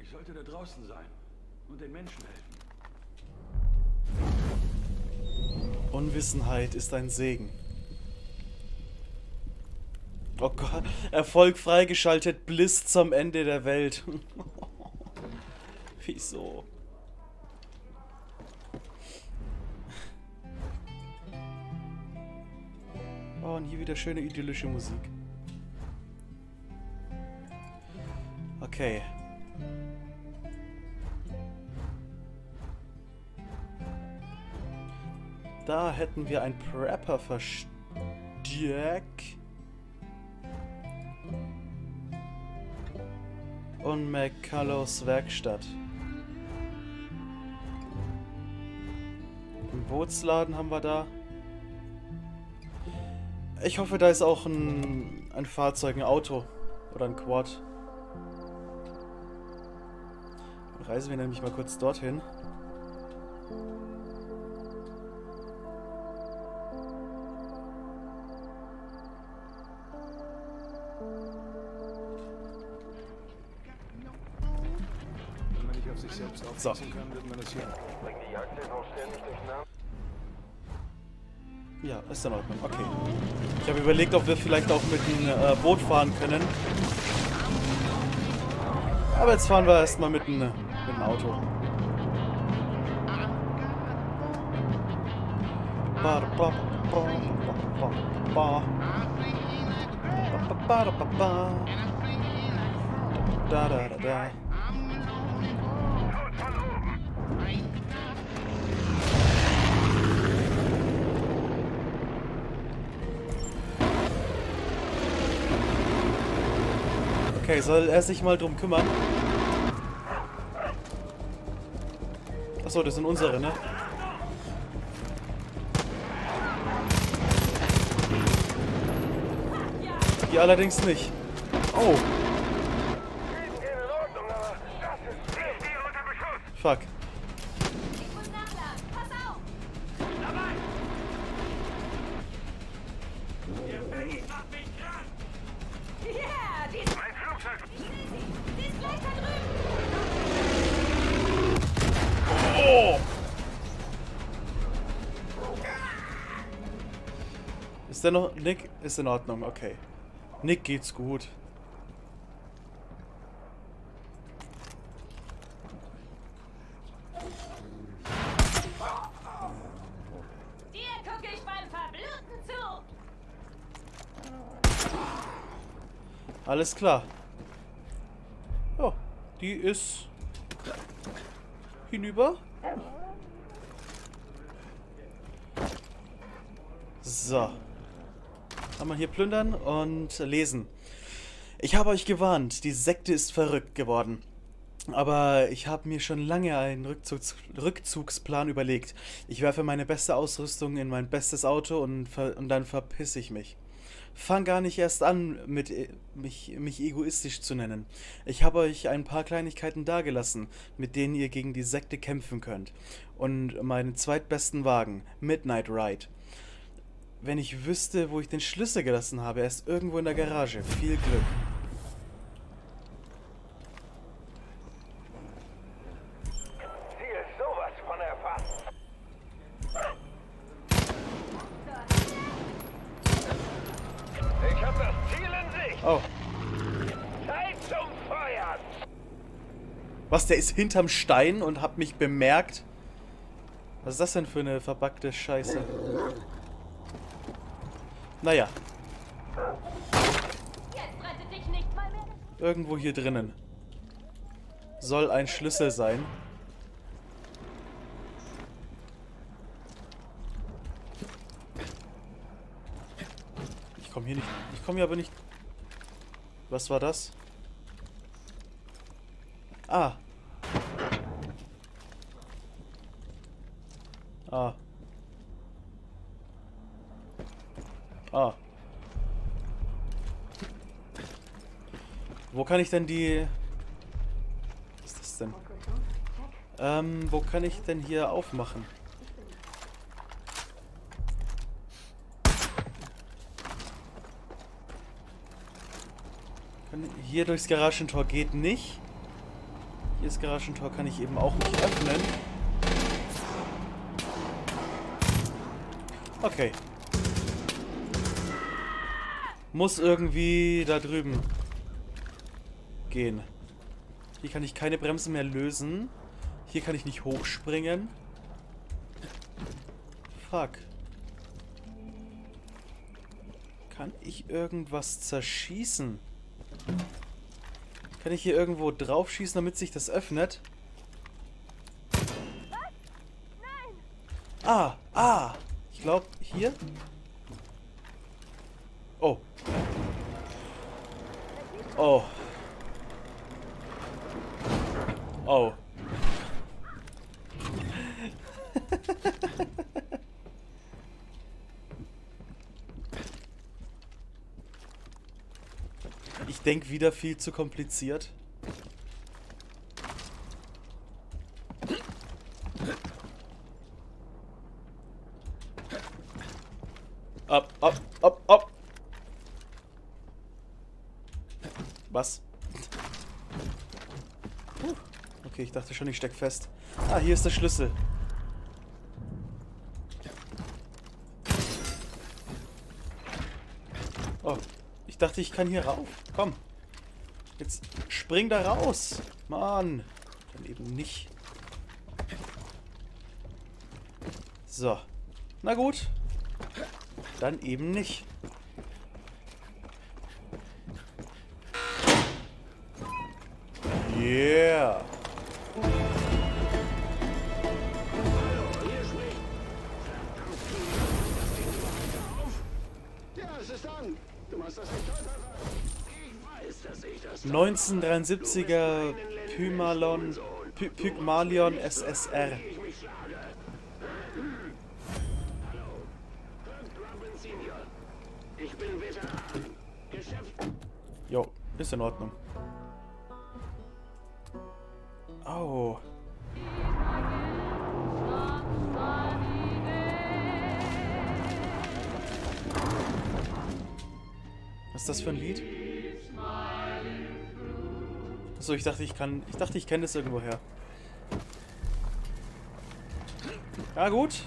Ich sollte da draußen sein und den Menschen helfen. Unwissenheit ist ein Segen. Oh Gott, Erfolg freigeschaltet, Bliss zum Ende der Welt. Wieso? Oh, und hier wieder schöne idyllische Musik. Okay. Da hätten wir ein Prepper-Versteck. Und McCullows Werkstatt. Einen Bootsladen haben wir da. Ich hoffe, da ist auch ein Fahrzeug, ein Auto oder ein Quad. Dann reisen wir nämlich mal kurz dorthin. So. Ja, ist in Ordnung. Okay. Ich habe überlegt, ob wir vielleicht auch mit einem Boot fahren können. Aber jetzt fahren wir erstmal mit einem Auto. Da. Okay, soll er sich mal drum kümmern? Achso, das sind unsere, ne? Die allerdings nicht. Oh. Fuck. Oh! Ist der noch... Nick ist in Ordnung, okay. Nick geht's gut. Dir gucke ich beim Verbluten zu. Alles klar. Oh, die ist hinüber. So. Kann man hier plündern und lesen. Ich habe euch gewarnt, die Sekte ist verrückt geworden. Aber ich habe mir schon lange einen Rückzugsplan überlegt. Ich werfe meine beste Ausrüstung in mein bestes Auto und dann verpiss ich mich. Fang gar nicht erst an, mich egoistisch zu nennen. Ich habe euch ein paar Kleinigkeiten dagelassen, mit denen ihr gegen die Sekte kämpfen könnt. Und meinen zweitbesten Wagen, Midnight Ride. Wenn ich wüsste, wo ich den Schlüssel gelassen habe, er ist irgendwo in der Garage. Viel Glück. Ziel sowas von erfasst. Ich hab das Ziel in Sicht. Oh. Zeit zum Feuern. Was, der ist hinterm Stein und hat mich bemerkt? Was ist das denn für eine verbackte Scheiße? Naja. Jetzt rettet dich nicht mal mehr. Irgendwo hier drinnen. Soll ein Schlüssel sein. Ich komme hier nicht. Ich komme hier aber nicht. Was war das? Ah. Ah. Ah. Wo kann ich denn die... Was ist das denn? Wo kann ich denn hier aufmachen? Hier durchs Garagentor geht nicht. Hier das Garagentor kann ich eben auch nicht öffnen. Okay. Muss irgendwie da drüben gehen. Hier kann ich keine Bremsen mehr lösen. Hier kann ich nicht hochspringen. Fuck. Kann ich irgendwas zerschießen? Kann ich hier irgendwo drauf schießen, damit sich das öffnet? Ah! Ich glaube, hier? Oh. Oh. Oh. Ich denke wieder viel zu kompliziert. Ab. Was? Okay, ich dachte schon, ich steck fest. Ah, hier ist der Schlüssel. Oh, ich dachte, ich kann hier rauf. Komm. Jetzt spring da raus. Mann. Dann eben nicht. So. Na gut. Dann eben nicht. Yeah. Ja, es ist an. Du machst das nicht toll. Ich weiß, dass ich das 1973er Pygmalion SSR. Ich bin Veteran. Geschäft. Jo, ist in Ordnung. Au. Was ist das für ein Lied? Achso, ich dachte, ich kenne das irgendwoher. Ja, gut.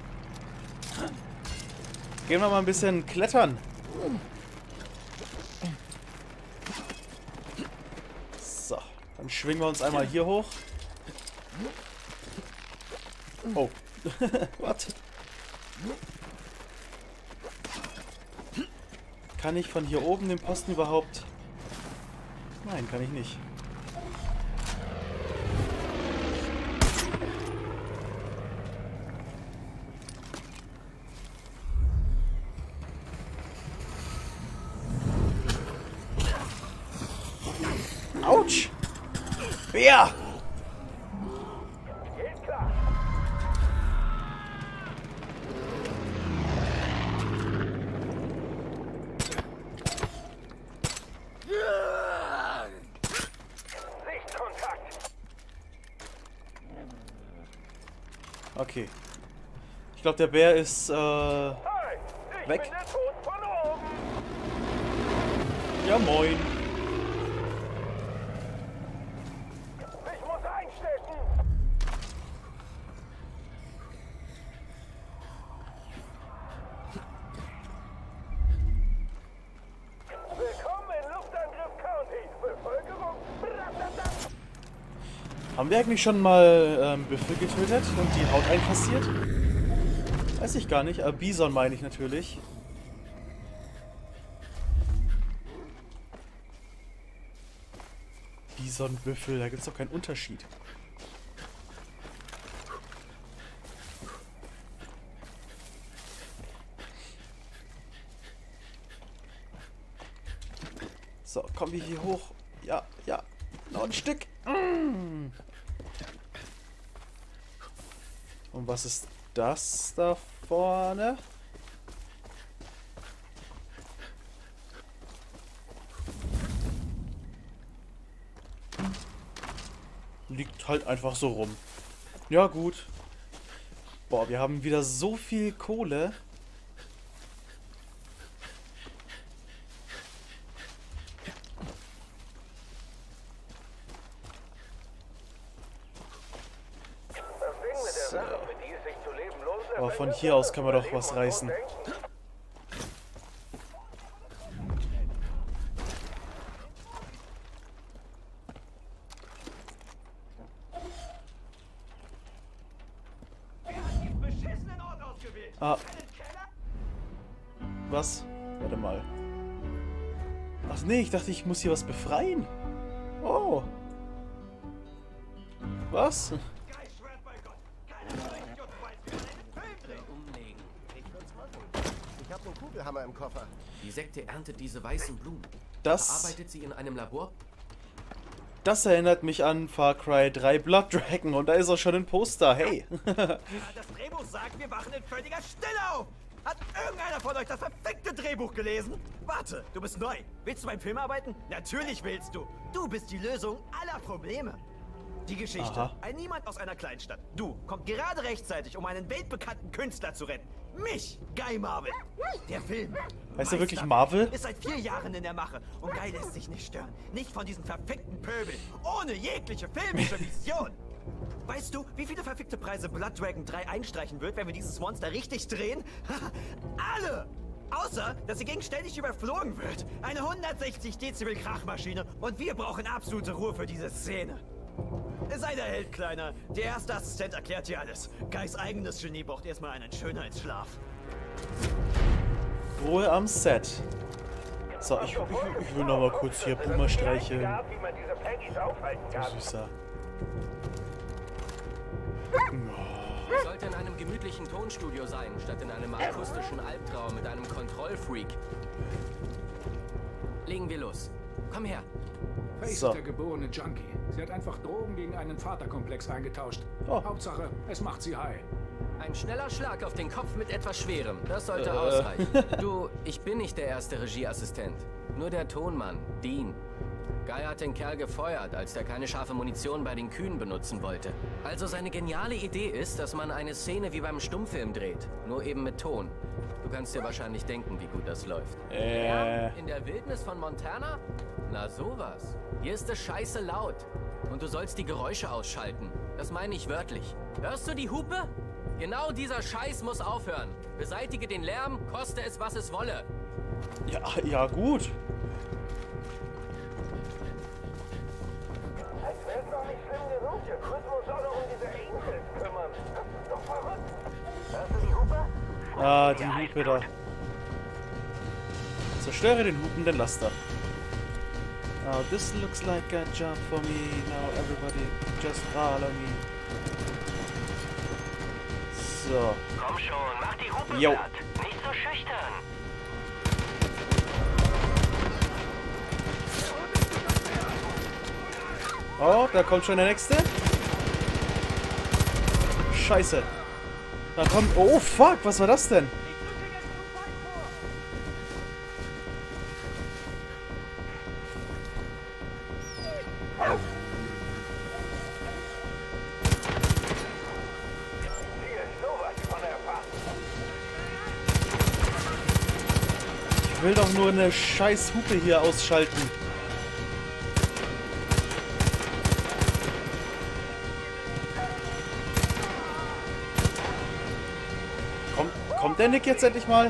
Gehen wir mal ein bisschen klettern. So, dann schwingen wir uns einmal hier hoch. Oh. Was? Kann ich von hier oben den Posten überhaupt... Nein, kann ich nicht. Autsch! Bär! Geht klar. Sichtkontakt. Okay. Ich glaube, der Bär ist, Hi, ich weg. bin der Tod von oben. Ja, moin. Ich muss einstecken. Willkommen in Luftangriff County. Bevölkerung. Ratata. Haben wir eigentlich schon mal Büffel getötet und die Haut einkassiert? Weiß ich gar nicht, aber Bison meine ich natürlich. Bison, Büffel, da gibt es doch keinen Unterschied. So, kommen wir hier hoch. Ja, ja. Noch ein Stück. Mm. Und was ist das da vorne? Liegt halt einfach so rum. Ja, gut. Boah, wir haben wieder so viel Kohle. Aber von hier aus kann man doch was reißen. Ah. Was? Warte mal. Ach nee, ich dachte, ich muss hier was befreien. Oh. Was? Ich habe einen Kugelhammer im Koffer. Die Sekte erntet diese weißen Blumen. Das, Verarbeitet sie in einem Labor. das erinnert mich an Far Cry 3 Blood Dragon und da ist auch schon ein Poster. Hey. Das Drehbuch sagt, wir wachen in völliger Stille auf. Hat irgendeiner von euch das verfickte Drehbuch gelesen? Warte, du bist neu. Willst du beim Film arbeiten? Natürlich willst du. Du bist die Lösung aller Probleme. Die Geschichte. Aha. Ein Niemand aus einer Kleinstadt. Du kommt gerade rechtzeitig, um einen weltbekannten Künstler zu retten. Mich, Guy Marvel. Der Film. Heißt er wirklich Meister, Marvel? ist seit 4 Jahren in der Mache. Und Guy lässt sich nicht stören. Nicht von diesen verfickten Pöbeln. Ohne jegliche filmische Vision. Weißt du, wie viele verfickte Preise Blood Dragon 3 einstreichen wird, wenn wir dieses Monster richtig drehen? Alle! Außer, dass sie gegenständig überflogen wird. Eine 160 Dezibel Krachmaschine und wir brauchen absolute Ruhe für diese Szene. Sei der Held, Kleiner. Der erste Assistent erklärt dir alles. Guys eigenes Genie braucht erstmal einen Schönheitsschlaf. Ruhe am Set. So, ich will noch mal kurz hier Boomer streicheln. Wie man diese Peggies aufhalten Du kann. Süßer. Sollte in einem gemütlichen Tonstudio sein, statt in einem akustischen Albtraum mit einem Kontrollfreak. Legen wir los. Komm her. Faith So. ist der geborene Junkie. Sie hat einfach Drogen gegen einen Vaterkomplex eingetauscht. Oh. Hauptsache, es macht sie high. Ein schneller Schlag auf den Kopf mit etwas Schwerem. Das sollte ausreichen. Du, ich bin nicht der erste Regieassistent. Nur der Tonmann, Dean. Guy hat den Kerl gefeuert, als er keine scharfe Munition bei den Kühen benutzen wollte. Also seine geniale Idee ist, dass man eine Szene wie beim Stummfilm dreht. Nur eben mit Ton. Du kannst dir wahrscheinlich denken, wie gut das läuft. In der Wildnis von Montana? Na sowas. Hier ist es scheiße laut. Und du sollst die Geräusche ausschalten. Das meine ich wörtlich. Hörst du die Hupe? Genau dieser Scheiß muss aufhören. Beseitige den Lärm, koste es, was es wolle. Ja, ja gut. Das wäre doch nicht schlimm genug. Der Chris muss auch noch um diese Angels kümmern. Das ist doch verrückt. Hörst du die Hupe? Ah, die Hupe da. Zerstöre den hupenden Laster. Now this looks like a job for me. Now everybody just follow me. So. Komm schon, mach die Hupe Jo. platt. Nicht so schüchtern. Oh, da kommt schon der nächste. Scheiße. Da kommt... Oh, fuck, was war das denn? Hier ist sowas von erfasst. Ich will doch nur eine scheiß Hupe hier ausschalten. Kommt der Nick jetzt endlich mal?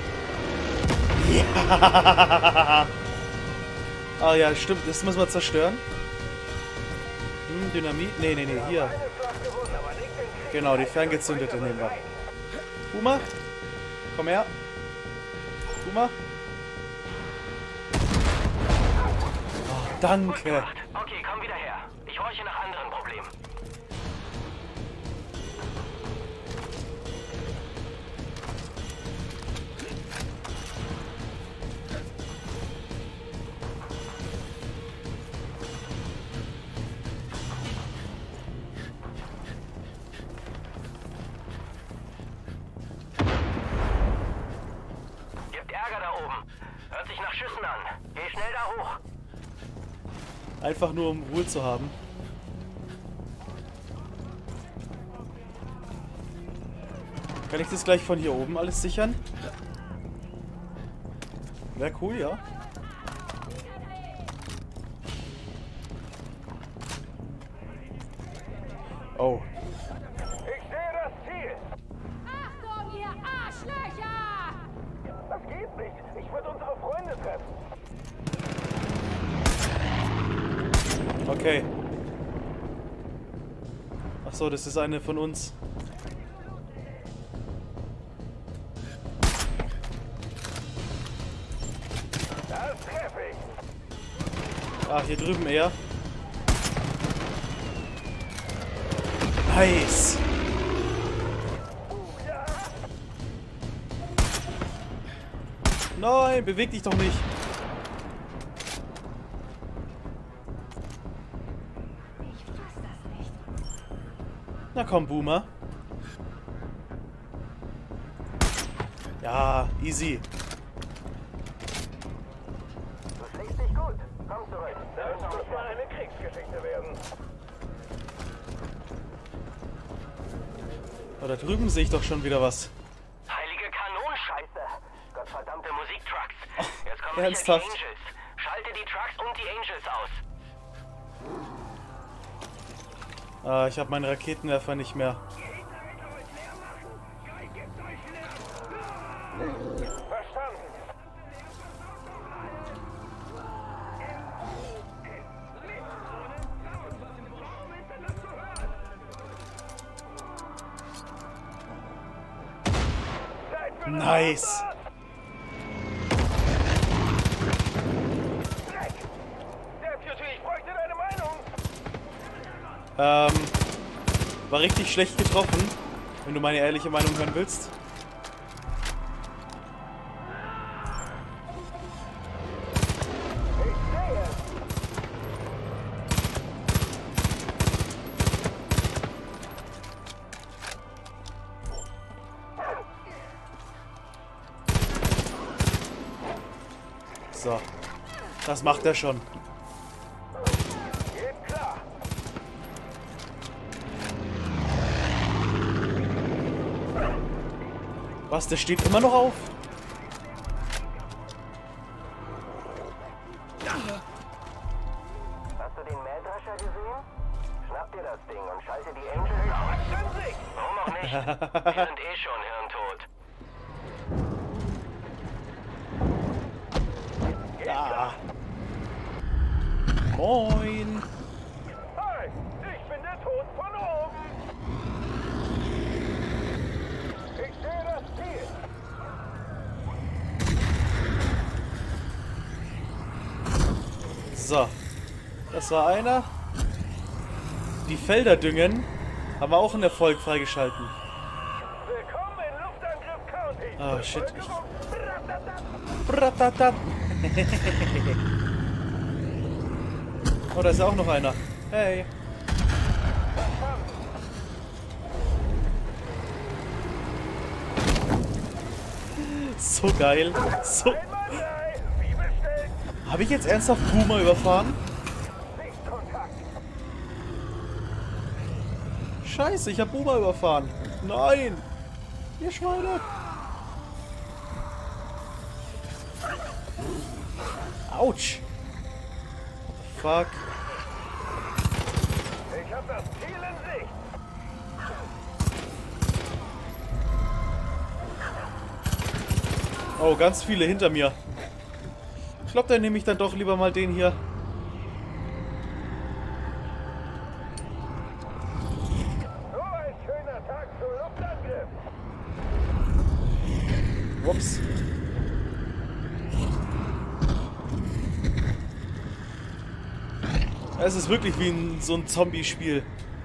Ja! Ah ja, stimmt, das müssen wir zerstören. Dynamit? Nee, hier. Genau, die ferngezündete nehmen wir. Puma? Komm her. Puma? Oh, danke. Okay, komm wieder her. Ich horche nach anderen Problemen. Gibt Ärger da oben. Hört sich nach Schüssen an. Geh schnell da hoch. Einfach nur, um Ruhe zu haben. Kann ich das gleich von hier oben alles sichern? Wäre cool, ja. Oh. Ich sehe Ich würde unsere Freunde treffen. Okay. Ach so, das ist eine von uns. Das treffe ich. Ah, hier drüben eher. Nice. Nein, beweg dich doch nicht. Na komm, Boomer. Ja, easy. Du schlägst dich gut. Komm zurück. Das muss mal eine Kriegsgeschichte werden. Oh, da drüben sehe ich doch schon wieder was. Heilige Kanonscheiße. Gottverdammte Musiktrucks. Jetzt kommen ernsthaft? hier die Angels. Schalte die Trucks und die Angels aus. Ah, ich habe meinen Raketenwerfer nicht mehr. Verstanden. Nice. Deputy, ich bräuchte deine Meinung. War richtig schlecht getroffen, wenn du meine ehrliche Meinung hören willst. So, das macht er schon. Geht klar. Was, der steht immer noch auf? Hast du den Mähdrescher gesehen? Schnapp dir das Ding und schalte die Angels aus. Warum auch nicht? Wir sind eh schon hirntot. Ja. Moin. Hi, ich bin der Tod von oben. Ich sehe das Ziel. So. Das war einer. Die Felder düngen. Haben wir auch einen Erfolg freigeschalten. Willkommen in Luftangriff County. Oh shit. Bratatat. Oh, da ist ja auch noch einer. Hey. So geil. So. Einmal drei, wie bestellt. Habe ich jetzt ernsthaft Boomer überfahren? Sichtkontakt. Scheiße, ich habe Boomer überfahren. Nein. Ihr Schweine. Autsch. Fuck. Ich hab das Ziel in Sicht. Oh, ganz viele hinter mir. Ich glaube, dann nehme ich dann doch lieber mal den hier. So ein schöner Tag zum Luftangriff. Ups. Es ist wirklich wie so ein Zombie-Spiel.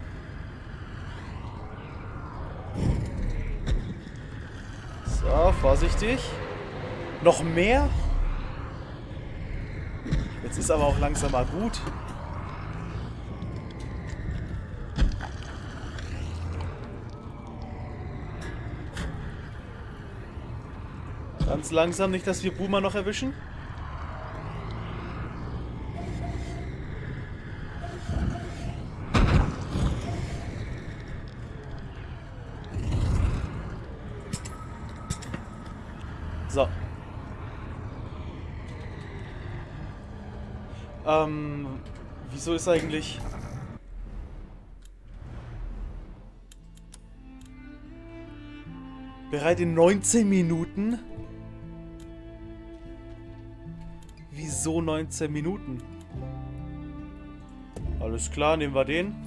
So, vorsichtig. Noch mehr? Jetzt ist aber auch langsam mal gut. Ganz langsam, nicht, dass wir Boomer noch erwischen. So. Wieso ist eigentlich... Bereit in 19 Minuten? Wieso 19 Minuten? Alles klar, nehmen wir den.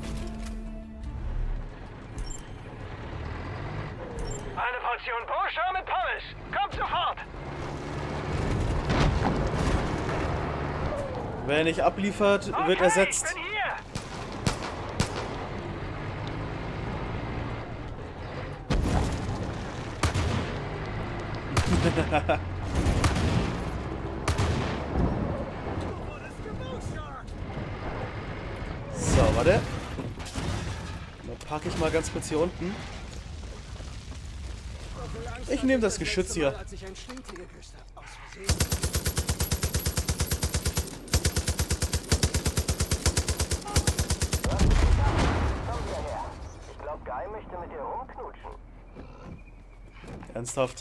Eine Portion Boscher mit Pommes. Kommt sofort! Wer nicht abliefert, wird ersetzt. Ich bin hier! So, warte. Dann packe ich mal ganz kurz hier unten. Ich nehme das Geschütz hier. Als ich ein Stinktier geküsst habe. Aus Versehen. Komm hierher. Ich glaube, Guy möchte mit dir rumknutschen. Ernsthaft.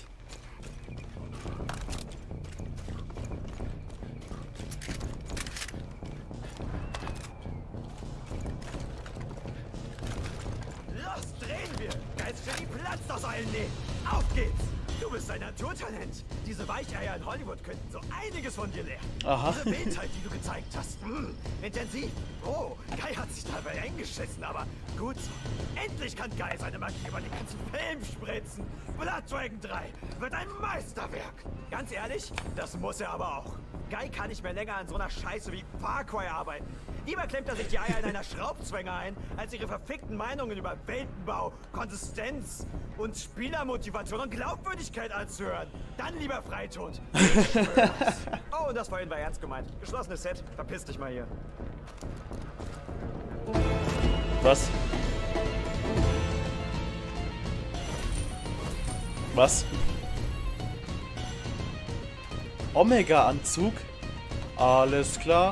Los, drehen wir! Geist Jenny platzt aus allen Nähten. Auf geht's! Du bist ein Naturtalent. Diese Weicheier in Hollywood könnten so einiges von dir lernen. Aha. Diese Wildheit, die du gezeigt hast. Intensiv. Oh, Guy hat sich dabei eingeschissen, aber gut so. Endlich kann Guy seine Magie über den ganzen Film spritzen. Blood Dragon 3 wird ein Meisterwerk. Ganz ehrlich, das muss er aber auch. Guy kann nicht mehr länger an so einer Scheiße wie Far Cry arbeiten. Lieber klemmt er sich die Eier in einer Schraubzwänge ein, als ihre verfickten Meinungen über Weltenbau, Konsistenz und Spielermotivation und Glaubwürdigkeit anzuhören. Dann lieber Freitod. Ich schwör's. Oh, und das vorhin war ernst gemeint. Geschlossenes Set. Verpiss dich mal hier. Was? Was? Omega-Anzug? Alles klar.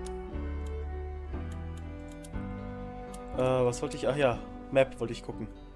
Was wollte ich? Ach ja, Map wollte ich gucken.